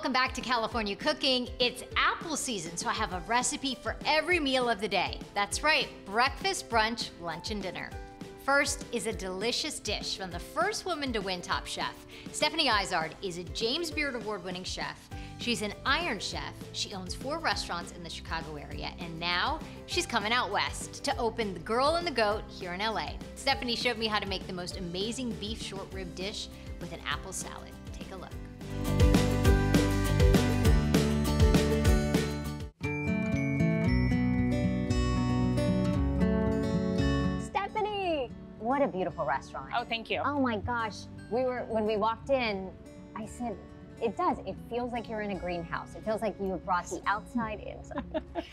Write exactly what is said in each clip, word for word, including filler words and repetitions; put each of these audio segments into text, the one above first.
welcome back to California Cooking. It's apple season, so I have a recipe for every meal of the day. That's right, breakfast, brunch, lunch, and dinner. First is a delicious dish from the first woman to win Top Chef. Stephanie Izard is a James Beard Award-winning chef. She's an Iron Chef. She owns four restaurants in the Chicago area, and now she's coming out west to open The Girl and the Goat here in L A. Stephanie showed me how to make the most amazing beef short rib dish with an apple salad. Take a look. Stephanie, what a beautiful restaurant. Oh, thank you. Oh my gosh. We were, when we walked in, I said, it does. It feels like you're in a greenhouse. It feels like you have brought the outside inside.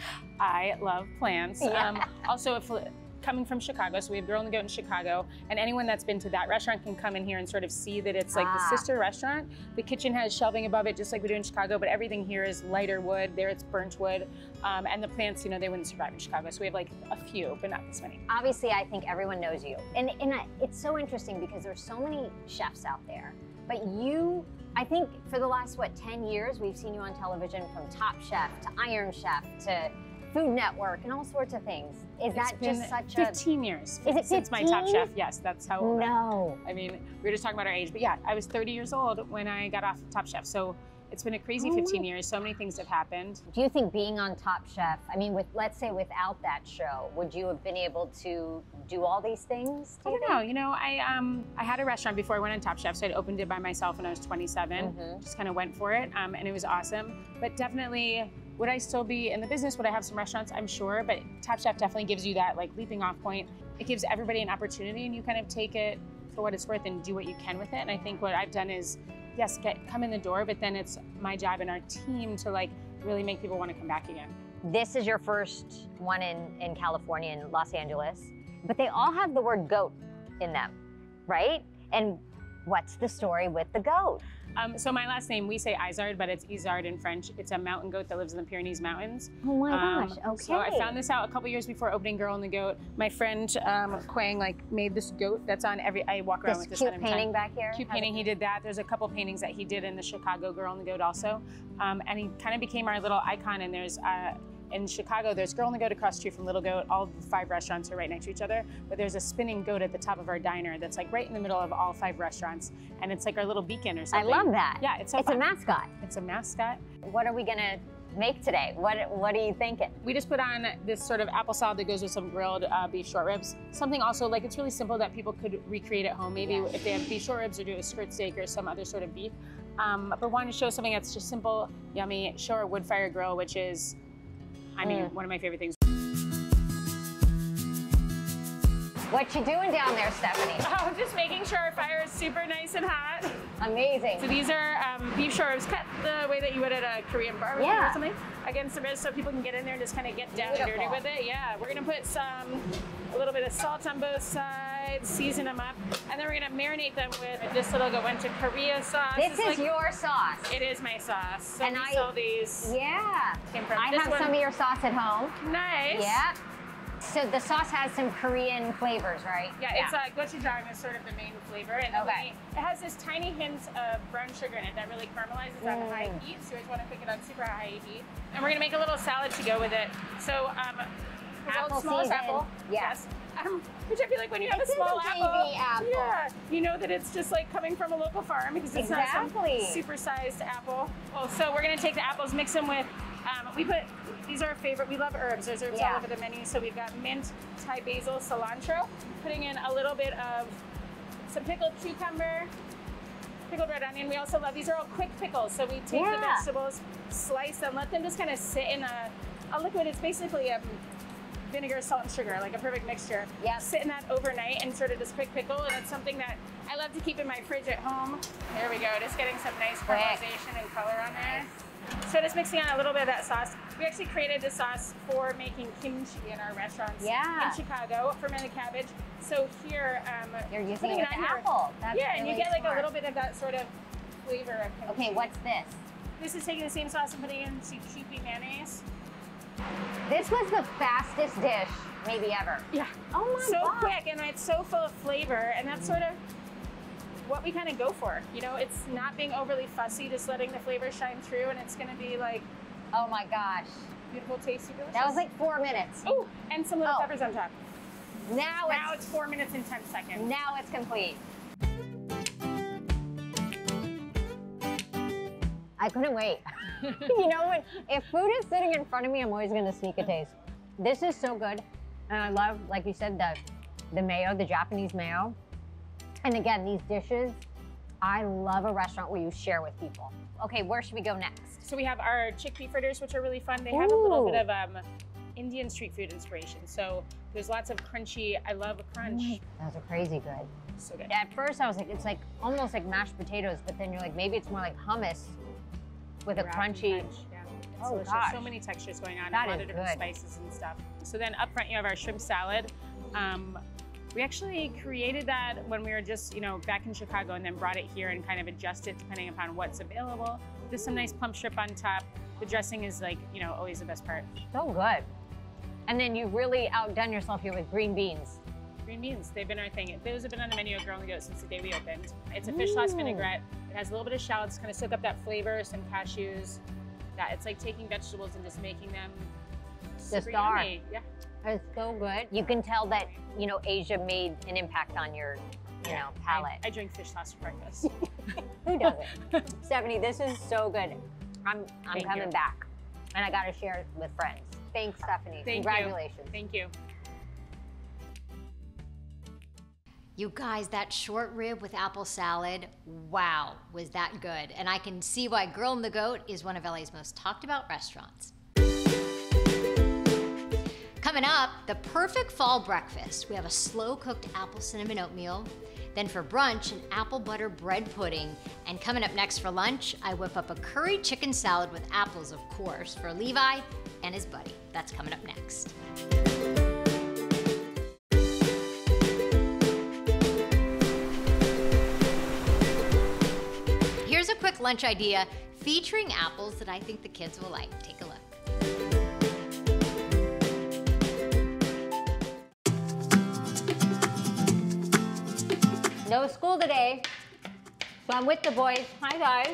I love plants. Yeah. Um, also, if coming from Chicago, so we have Girl and the Goat in Chicago, and anyone that's been to that restaurant can come in here and sort of see that it's like ah. the sister restaurant. The kitchen has shelving above it, just like we do in Chicago, but everything here is lighter wood. There it's burnt wood, um, and the plants, you know, they wouldn't survive in Chicago, so we have like a few, but not this many. Obviously, I think everyone knows you, and and I, it's so interesting because there's so many chefs out there, but you. I think for the last, what, ten years, we've seen you on television from Top Chef to Iron Chef to Food Network and all sorts of things. Is that just such a... fifteen years. Is it Since my Top Chef, yes, that's how old No. I mean, we were just talking about our age, but yeah, I was thirty years old when I got off Top Chef, so it's been a crazy oh fifteen years. So many things have happened. Do you think being on Top Chef, I mean, with let's say without that show, would you have been able to do all these things? Do I don't know. You know, I um I had a restaurant before I went on Top Chef, so I'd opened it by myself when I was twenty-seven. Mm-hmm. Just kind of went for it, um, and it was awesome. But definitely, would I still be in the business? Would I have some restaurants? I'm sure, but Top Chef definitely gives you that like leaping off point. It gives everybody an opportunity, and you kind of take it for what it's worth and do what you can with it. And I think what I've done is, yes, get come in the door, but then it's my job and our team to like really make people want to come back again. This is your first one in, in California, in Los Angeles, but they all have the word goat in them, right? And what's the story with the goat? Um, so my last name, we say Izard, but it's Izard in French. It's a mountain goat that lives in the Pyrenees Mountains. Oh my um, gosh, okay. So I found this out a couple years before opening Girl and the Goat. My friend um, Quang like made this goat that's on every, I walk around this with this cute kind painting of back here? Cute painting, he did that. There's a couple paintings that he did in the Chicago Girl and the Goat also. Um, and he kind of became our little icon, and there's, uh, in Chicago, there's Girl and the Goat across the street from Little Goat. All the five restaurants are right next to each other, but there's a spinning goat at the top of our diner that's like right in the middle of all five restaurants, and it's like our little beacon or something. I love that. Yeah, it's so It's fun. a mascot. It's a mascot. What are we gonna make today? What What are you thinking? We just put on this sort of apple salad that goes with some grilled uh, beef short ribs. Something also like it's really simple that people could recreate at home. Maybe Yes. if they have beef short ribs or do a skirt steak or some other sort of beef. Um, but wanted to show something that's just simple, yummy. Show our wood fire grill, which is, I mean, Mm. one of my favorite things. What you doing down there, Stephanie? Oh, just making sure our fire is super nice and hot. Amazing. So these are um, beef short ribs cut the way that you would at a Korean barbecue Yeah. or something against the wrist, so people can get in there and just kind of get down Beautiful. and dirty with it. Yeah, we're gonna put some, a little bit of salt on both sides, season them up, and then we're gonna marinate them with this little go into Korea sauce. This It's is like, your sauce. It is my sauce. So And we I- sell these. Yeah. Came from I this have one. some of your sauce at home. Nice. Yeah. So the sauce has some Korean flavors, right? Yeah, it's uh, gochujang is sort of the main flavor, and Okay. we, it has this tiny hint of brown sugar in it that really caramelizes on Mm. high heat. So you always want to cook it on super high heat. And we're gonna make a little salad to go with it. So um, the Apple world's smallest season. apple. Yeah. Yes. Um, which I feel like when you have This a is small a apple, baby apple. yeah, you know that it's just like coming from a local farm because it's Exactly. not some super sized apple. Well, so we're gonna take the apples, mix them with. Um, we put these are our favorite. We love herbs. There's herbs Yeah. all over the menu. So we've got mint, Thai basil, cilantro. Putting in a little bit of some pickled cucumber, pickled red onion. We also love these are all quick pickles. So we take the Yeah. vegetables, slice them, let them just kind of sit in a, a liquid. It's basically a vinegar, salt, and sugar, like a perfect mixture. Yeah. Sit in that overnight and sort of just quick pickle, and it's something that I love to keep in my fridge at home. There we go, just getting some nice Quick. caramelization and color on there. So just mixing on a little bit of that sauce. We actually created the sauce for making kimchi in our restaurants Yeah. in Chicago, fermented cabbage. So here, um, You're using putting it with on the here- apple. That's yeah, and you really get like smart. a little bit of that sort of flavor of kimchi. Okay, what's this? This is taking the same sauce and putting in some cheapy mayonnaise. This was the fastest dish maybe ever. Yeah. Oh my so God. quick, and it's so full of flavor, and that's sort of what we kind of go for. You know, it's not being overly fussy, just letting the flavor shine through, and it's gonna be like, oh my gosh. Beautiful, tasty, delicious. That was like four minutes. Oh, and some little Oh. peppers on top. Now, Now it's, it's four minutes and ten seconds. now it's complete. I couldn't wait. You know what? If food is sitting in front of me, I'm always gonna sneak a taste. This is so good. And I love, like you said, the, the mayo, the Japanese mayo. And again, these dishes, I love a restaurant where you share with people. Okay, where should we go next? So we have our chickpea fritters, which are really fun. They have a little Ooh. bit of um, Indian street food inspiration. So there's lots of crunchy, I love a crunch. Those are crazy good. So good. At first I was like, it's like almost like mashed potatoes, but then you're like, maybe it's more like hummus with a Wrapped crunchy. in crunch, yeah. It's Oh, delicious. gosh. So many textures going on, That a lot is of different good. spices and stuff. So then up front you have our shrimp salad. Um, we actually created that when we were just, you know, back in Chicago, and then brought it here and kind of adjusted depending upon what's available. There's some nice plump shrimp on top. The dressing is like, you know, always the best part. So good. And then you really outdone yourself here with green beans. Green beans, they've been our thing. Those have been on the menu at Girl on the Go since the day we opened. It's a fish sauce Ooh. vinaigrette. It has a little bit of shallots, kind of soak up that flavor, some cashews. Yeah, it's like taking vegetables and just making them super star. yummy. Yeah. It's so good. You can tell that, you know, Asia made an impact on your, you know, palate. I, I drink fish sauce for breakfast. Who doesn't? Stephanie, this is so good. I'm, I'm Thank coming you. back, and I gotta share it with friends. Thanks, Stephanie. Thank Congratulations. you. Thank you. You guys, that short rib with apple salad, wow, was that good. And I can see why Girl and the Goat is one of L A's most talked about restaurants. Coming up, the perfect fall breakfast. We have a slow-cooked apple cinnamon oatmeal. Then for brunch, an apple butter bread pudding. And coming up next for lunch, I whip up a curried chicken salad with apples, of course, for Levi and his buddy. That's coming up next. Here's a quick lunch idea featuring apples that I think the kids will like. Take a look. No school today, so I'm with the boys. Hi, guys.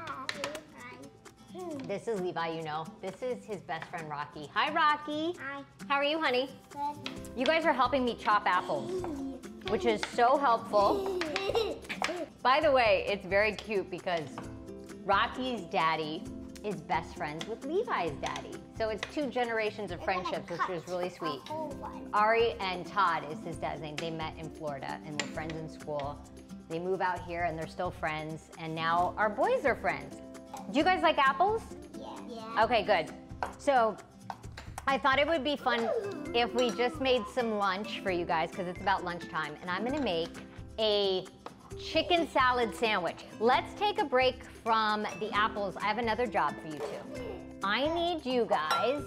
This is Levi, you know. This is his best friend, Rocky. Hi, Rocky. Hi. How are you, honey? Good. You guys are helping me chop apples, which is so helpful. By the way, it's very cute because Rocky's daddy is best friends with Levi's daddy. So it's two generations of friendships, which is really sweet. Ari and Todd is his dad's name. They met in Florida and they're friends in school. They move out here and they're still friends. And now our boys are friends. Do you guys like apples? Yeah. Yeah. Okay, good. So I thought it would be fun if we just made some lunch for you guys because it's about lunchtime. And I'm gonna make a chicken salad sandwich. Let's take a break from the apples. I have another job for you two. I need you guys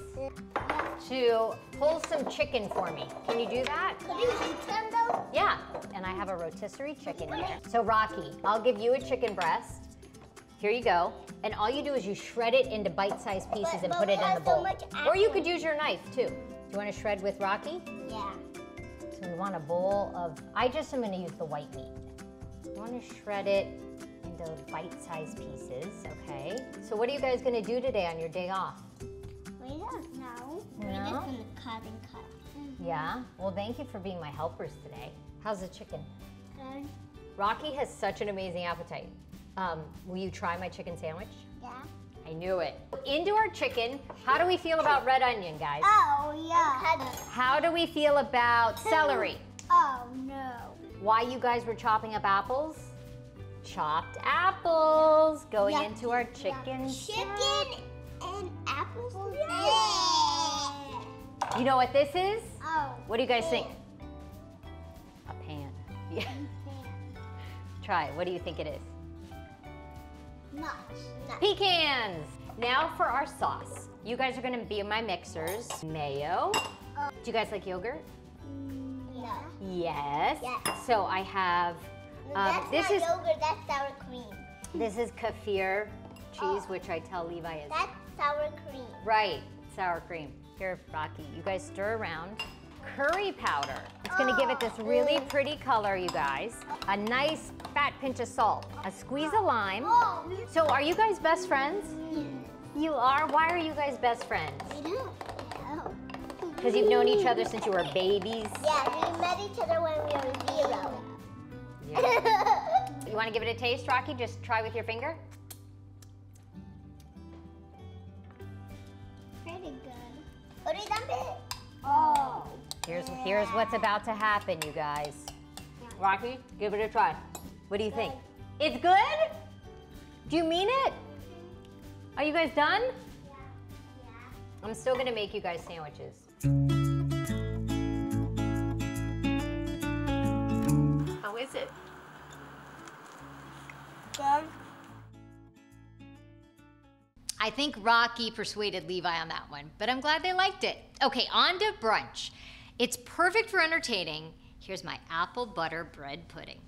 to pull some chicken for me. Can you do that? Could you eat them though? Yeah, and I have a rotisserie chicken here. So Rocky, I'll give you a chicken breast. Here you go. And all you do is you shred it into bite-sized pieces But- and but put it we in the have so bowl. much Or you apple. could use your knife too. Do you want to shred with Rocky? Yeah. So we want a bowl of, I just am gonna use the white meat. You wanna shred it into bite-sized pieces, okay? So what are you guys gonna do today on your day off? We don't know. No? We're just gonna cut and cut. Yeah? Well, thank you for being my helpers today. How's the chicken? Good. Rocky has such an amazing appetite. Um, will you try my chicken sandwich? Yeah. I knew it. Into our chicken, how do we feel about red onion, guys? Oh yeah. How do we feel about celery? Oh no. Why you guys were chopping up apples? Chopped apples going Yeah. into our chicken. Chicken and apples. Yeah. You know what this is? Oh. What do you guys think? A pan. Yeah. Try it. What do you think it is? Nuts. Nuts. Pecans. Now for our sauce. You guys are gonna be my mixers. Mayo. Uh, Do you guys like yogurt? Yeah. Yes. Yes. So I have, No, um, that's this not is yogurt. That's sour cream. this is kefir cheese, Oh. which I tell Levi is That's sour cream. right. Sour cream. Here, Rocky. You guys stir around. curry powder. It's gonna give it this really pretty color, you guys. A nice fat pinch of salt, a squeeze of lime. So are you guys best friends? You are? Why are you guys best friends? I don't know. Because you've known each other since you were babies? Yeah, we met each other when we were zero. Yeah. You wanna give it a taste, Rocky? Just try with your finger. Pretty good. What do you dump it? Oh. Here's, here's what's about to happen, you guys. Rocky, give it a try. What do you think? It's good? Do you mean it? Are you guys done? Yeah. I'm still gonna make you guys sandwiches. How is it? Good. I think Rocky persuaded Levi on that one, but I'm glad they liked it. Okay, on to brunch. It's perfect for entertaining. Here's my apple butter bread pudding.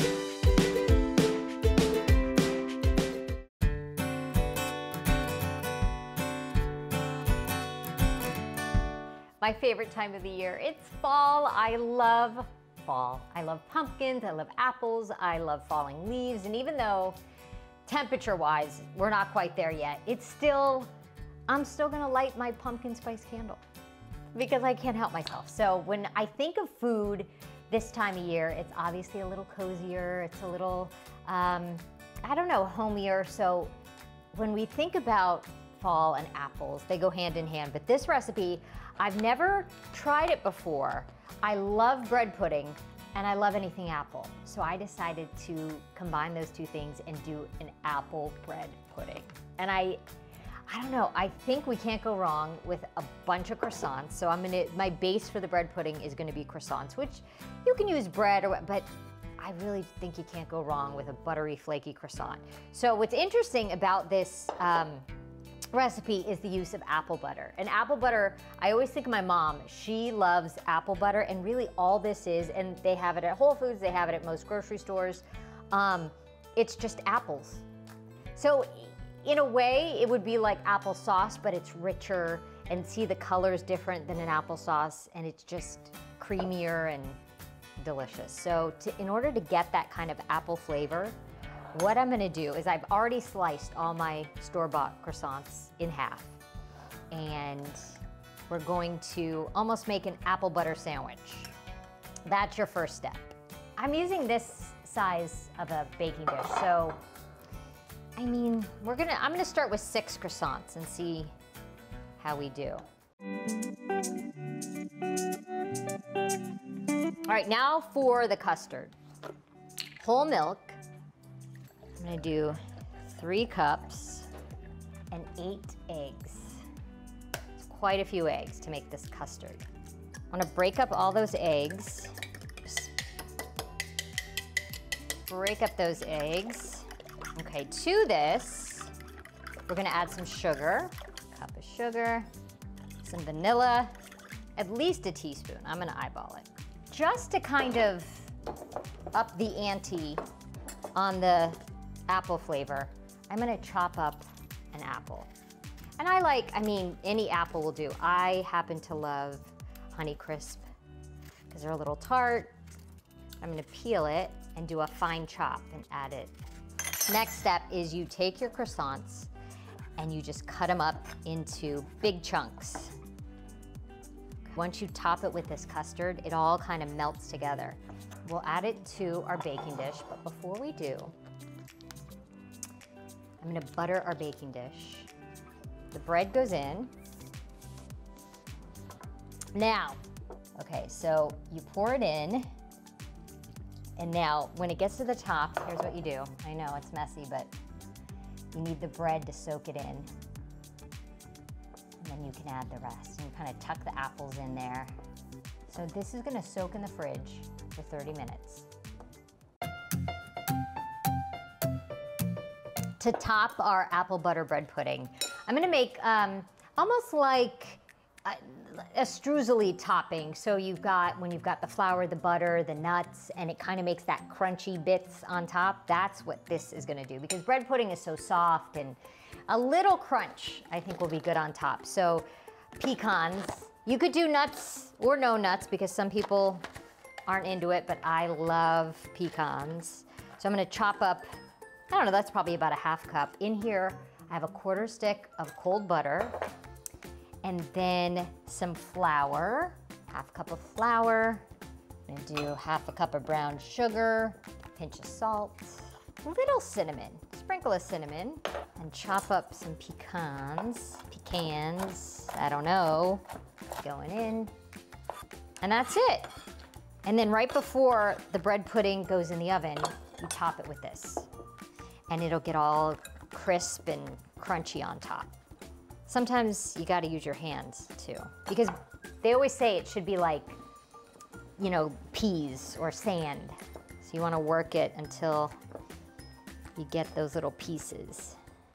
My favorite time of the year, it's fall. I love fall. I love pumpkins, I love apples, I love falling leaves, and even though temperature-wise, we're not quite there yet, it's still, I'm still gonna light my pumpkin spice candle because I can't help myself. So when I think of food this time of year, it's obviously a little cozier, it's a little, um, I don't know, homier. So when we think about fall and apples, they go hand in hand. But this recipe, I've never tried it before. I love bread pudding and I love anything apple. So I decided to combine those two things and do an apple bread pudding. And I, I don't know, I think we can't go wrong with a bunch of croissants. So I'm gonna, my base for the bread pudding is gonna be croissants, which you can use bread or, but I really think you can't go wrong with a buttery, flaky croissant. So what's interesting about this um, recipe is the use of apple butter. And apple butter, I always think of my mom. She loves apple butter, and really all this is, and they have it at Whole Foods, they have it at most grocery stores, um, it's just apples. So in a way, it would be like applesauce, but it's richer, and see the color's different than an applesauce, and it's just creamier and delicious. So to, in order to get that kind of apple flavor, what I'm gonna do is I've already sliced all my store-bought croissants in half. And we're going to almost make an apple butter sandwich. That's your first step. I'm using this size of a baking dish, so I mean, we're gonna, I'm gonna start with six croissants and see how we do. All right, now for the custard. Whole milk. I'm gonna do three cups and eight eggs. It's quite a few eggs to make this custard. I wanna break up all those eggs. Just break up those eggs. Okay, to this, we're gonna add some sugar, a cup of sugar, some vanilla, at least a teaspoon. I'm gonna eyeball it. Just to kind of up the ante on the apple flavor, I'm gonna chop up an apple. And I like, I mean, any apple will do. I happen to love Honeycrisp because they're a little tart. I'm gonna peel it and do a fine chop and add it. Next step is you take your croissants and you just cut them up into big chunks. Once you top it with this custard, it all kind of melts together. We'll add it to our baking dish, but before we do, I'm gonna butter our baking dish. The bread goes in. Now, okay, so you pour it in, and now when it gets to the top, here's what you do. I know it's messy, but you need the bread to soak it in. And then you can add the rest. And you kind of tuck the apples in there. So this is gonna soak in the fridge for thirty minutes. To top our apple butter bread pudding, I'm gonna make um, almost like a, a streusel-y topping. So you've got, when you've got the flour, the butter, the nuts, and it kind of makes that crunchy bits on top. That's what this is gonna do, because bread pudding is so soft, and a little crunch I think will be good on top. So pecans, You could do nuts or no nuts because some people aren't into it, but I love pecans. So I'm gonna chop up, I don't know, that's probably about a half cup. In here, I have a quarter stick of cold butter and then some flour, half cup of flour. I'm gonna do half a cup of brown sugar, pinch of salt, a little cinnamon, sprinkle of cinnamon, and chop up some pecans, pecans, I don't know, going in. And that's it. And then right before the bread pudding goes in the oven, you top it with this. And it'll get all crisp and crunchy on top. Sometimes you gotta use your hands too, because they always say it should be like, you know, peas or sand. So you wanna work it until you get those little pieces.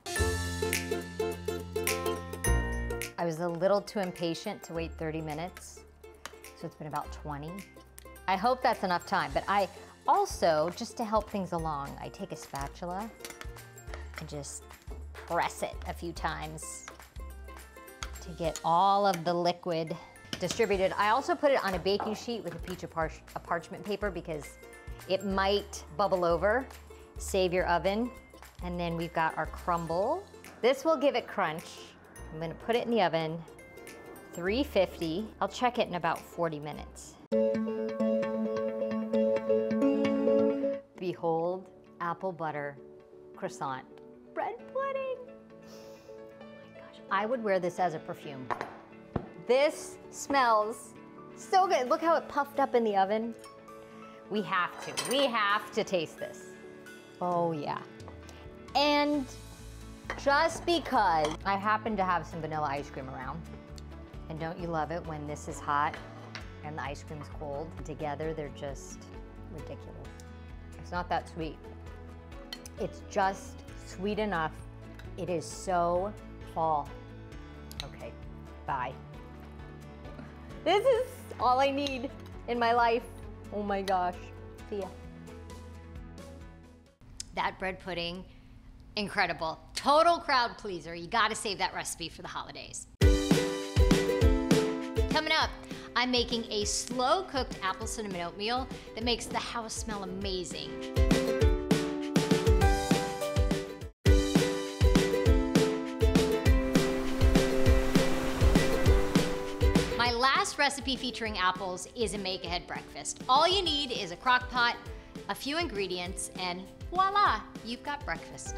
I was a little too impatient to wait thirty minutes, so it's been about twenty. I hope that's enough time, but I also, just to help things along, I take a spatula and just press it a few times to get all of the liquid distributed. I also put it on a baking sheet with a piece of parch a parchment paper because it might bubble over. Save your oven. And then we've got our crumble. This will give it crunch. I'm gonna put it in the oven, three fifty. I'll check it in about forty minutes. Behold, apple butter croissant bread pudding. Oh my gosh, I would wear this as a perfume. This smells so good. Look how it puffed up in the oven. We have to, we have to taste this. Oh yeah. And just because I happen to have some vanilla ice cream around, and don't you love it when this is hot and the ice cream's cold? Together, they're just ridiculous. It's not that sweet. It's just sweet enough. It is so fall. Okay, bye. This is all I need in my life. Oh my gosh, see ya. That bread pudding, incredible. Total crowd pleaser. You gotta save that recipe for the holidays. Coming up, I'm making a slow-cooked apple cinnamon oatmeal that makes the house smell amazing. My last recipe featuring apples is a make-ahead breakfast. All you need is a crock pot, a few ingredients, and voila, you've got breakfast.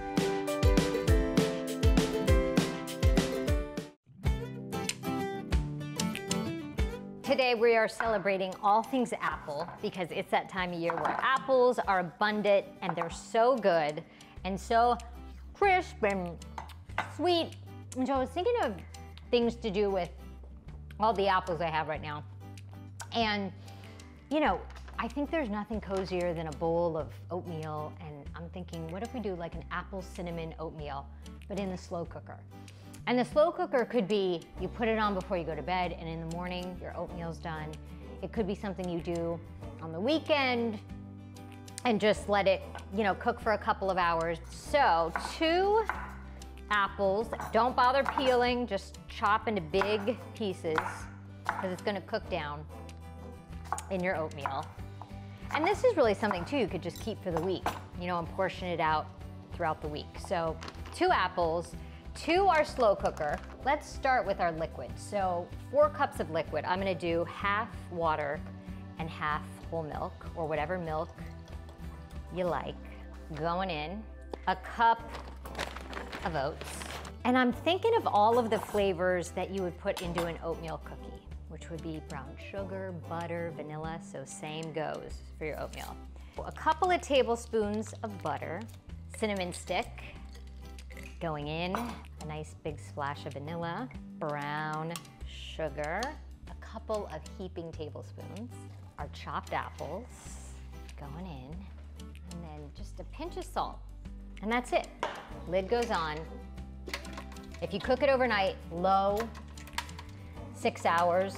Today we are celebrating all things apple because it's that time of year where apples are abundant and they're so good and so crisp and sweet. And so I was thinking of things to do with all the apples I have right now. And, you know, I think there's nothing cozier than a bowl of oatmeal, and I'm thinking, what if we do like an apple cinnamon oatmeal, but in the slow cooker? And the slow cooker could be, you put it on before you go to bed, and in the morning, your oatmeal's done. It could be something you do on the weekend, and just let it, you know, cook for a couple of hours. So, two apples, don't bother peeling, just chop into big pieces, because it's gonna cook down in your oatmeal. And this is really something too you could just keep for the week, you know, and portion it out throughout the week. So two apples, to our slow cooker. Let's start with our liquid. So four cups of liquid. I'm gonna do half water and half whole milk, or whatever milk you like, going in. A cup of oats. And I'm thinking of all of the flavors that you would put into an oatmeal cookie, which would be brown sugar, butter, vanilla, so same goes for your oatmeal. A couple of tablespoons of butter, cinnamon stick going in, a nice big splash of vanilla, brown sugar, a couple of heaping tablespoons, our chopped apples going in, and then just a pinch of salt. And that's it. Lid goes on. If you cook it overnight, low, six hours,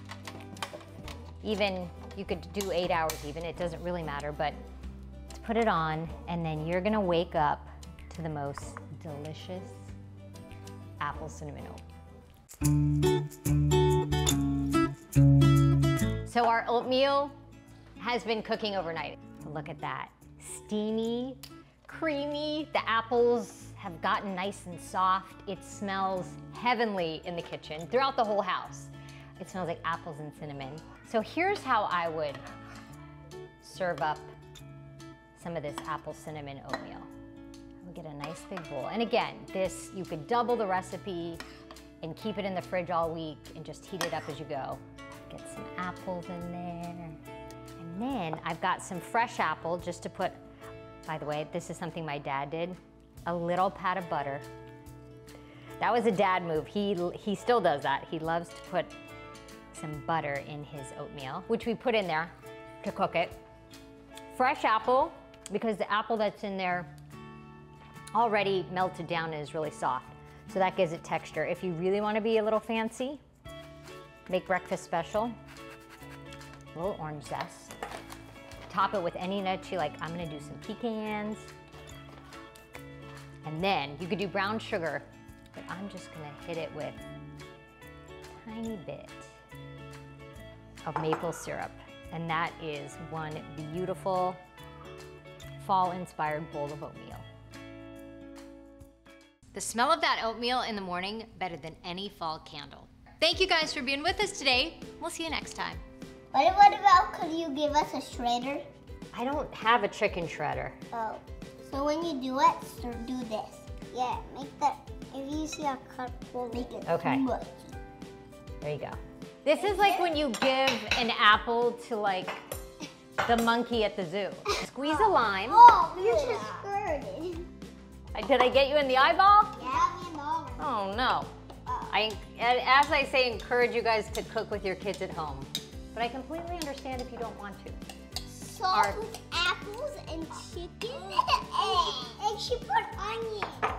even, you could do eight hours even, it doesn't really matter, but let's put it on, and then you're gonna wake up to the most delicious apple cinnamon oat. So our oatmeal has been cooking overnight. Look at that, steamy, creamy. The apples have gotten nice and soft. It smells heavenly in the kitchen, throughout the whole house. It smells like apples and cinnamon. So here's how I would serve up some of this apple cinnamon oatmeal. We'll get a nice big bowl. And again, this, you could double the recipe and keep it in the fridge all week and just heat it up as you go. Get some apples in there. And then I've got some fresh apple just to put, by the way, this is something my dad did, a little pat of butter. That was a dad move. He, he still does that. He loves to put some butter in his oatmeal, which we put in there to cook it. Fresh apple, because the apple that's in there already melted down and is really soft. So that gives it texture. If you really want to be a little fancy, make breakfast special. A little orange zest. Top it with any nuts you like. I'm gonna do some pecans. And then you could do brown sugar, but I'm just gonna hit it with a tiny bit of maple syrup. And that is one beautiful fall-inspired bowl of oatmeal. The smell of that oatmeal in the morning, better than any fall candle. Thank you guys for being with us today. We'll see you next time. What, what about, could you give us a shredder? I don't have a chicken shredder. Oh, so when you do it, so do this. Yeah, make that, if you see a cut, we'll make it Okay. mushy. There you go. This is like when you give an apple to like the monkey at the zoo. Squeeze a lime. Oh, you just squirted. Did I get you in the eyeball? Yeah, me and Oliver. Oh no. I, as I say, encourage you guys to cook with your kids at home. But I completely understand if you don't want to. Salt with apples and chicken, and, and she put onion.